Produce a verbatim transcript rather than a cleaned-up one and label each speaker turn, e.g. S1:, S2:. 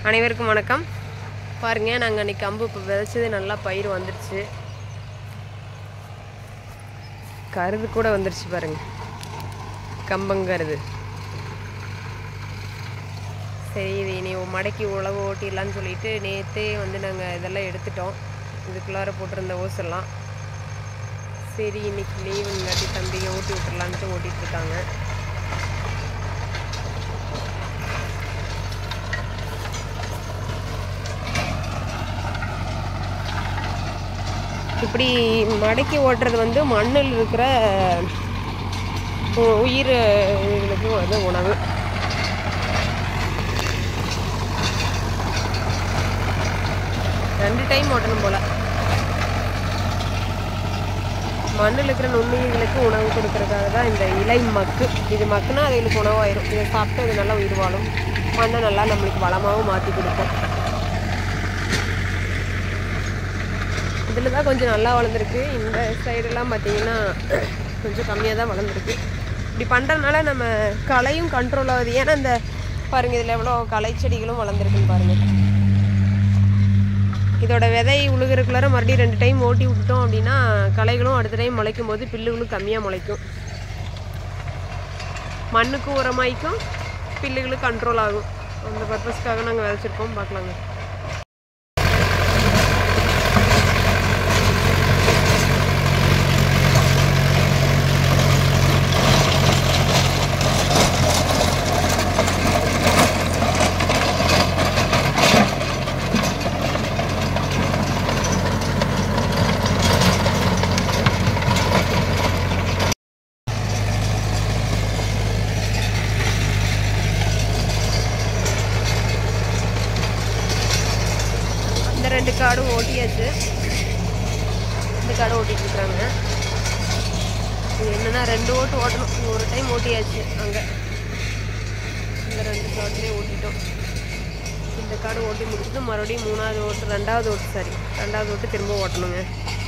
S1: அனைவருக்கும் வணக்கம். பாருங்க, நாங்கள் அன்றைக்கி கம்பு இப்போ விதைச்சது நல்லா பயிர் வந்துடுச்சு. கருது கூட வந்துடுச்சு பாருங்க, கம்பங்கருது. சரி, இது இனி மடக்கி உழவு ஓட்டிடலான்னு சொல்லிட்டு நேற்றே வந்து நாங்கள் இதெல்லாம் எடுத்துட்டோம். இதுக்குள்ளார போட்டிருந்த ஓசெல்லாம். சரி, இன்னைக்கு லீவு இல்லாட்டி தம்பிங்க ஓட்டி விட்டுறலான்ட்டு ஓட்டிகிட்டு இருக்காங்க. இப்படி மடக்கி ஓட்டுறது வந்து மண்ணில் இருக்கிற உயிர் இதுகளுக்கு வந்து உணவு. ரெண்டு டைம் ஓட்டணும் போல். மண்ணில் இருக்கிற நுண்ணுயிர்களுக்கு உணவு கொடுக்கறதுக்காக தான் இந்த இலை மக்கு. இது மக்குனா அதுகளுக்கு உணவாயிரும். இதை சாப்பிட்டு இது நல்லா உயிர் வாழும். மண்ணை நல்லா நம்மளுக்கு வளமாகவும் மாற்றி கொடுக்கும். இதில் தான் கொஞ்சம் நல்லா வளர்ந்துருக்கு. இந்த சைடெல்லாம் பார்த்திங்கன்னா கொஞ்சம் கம்மியாக தான் வளர்ந்துருக்கு. இப்படி பண்ணுறதுனால நம்ம களையும் கண்ட்ரோல் ஆகுது. ஏன்னா இந்த பாருங்கள், இதில் எவ்வளோ களை செடிகளும் வளர்ந்துருக்குன்னு பாருங்கள். இதோட விதை உழுகிறக்குள்ளார மறுபடியும் ரெண்டு டைம் ஓட்டி விட்டுட்டோம் அப்படின்னா களைகளும் அடுத்த டைம் முளைக்கும் போது பில்லுகளும் கம்மியாக முளைக்கும். மண்ணுக்கு உரமாய்க்கும், பில்லுகளும் கண்ட்ரோல் ஆகும். அந்த பர்பஸ்க்காக நாங்கள் விதைச்சிருக்கோம். பார்க்கலாங்க. இந்த ரெண்டு காடும் ஓட்டியாச்சு. இந்த காடும் ஓட்டிகிட்டு இருக்காங்க. இது என்னென்னா ரெண்டு ஓட்டு ஓட்டணும். ஒரு டைம் ஓட்டியாச்சு. அங்கே இந்த ரெண்டு காட்டுலேயே ஓட்டிட்டோம். இந்த காடு ஓட்டி முடிச்சுட்டு மறுபடியும் மூணாவது ஓட்டு ரெண்டாவது ஓட்டு சரி ரெண்டாவது ஓட்டு திரும்ப ஓட்டணுங்க.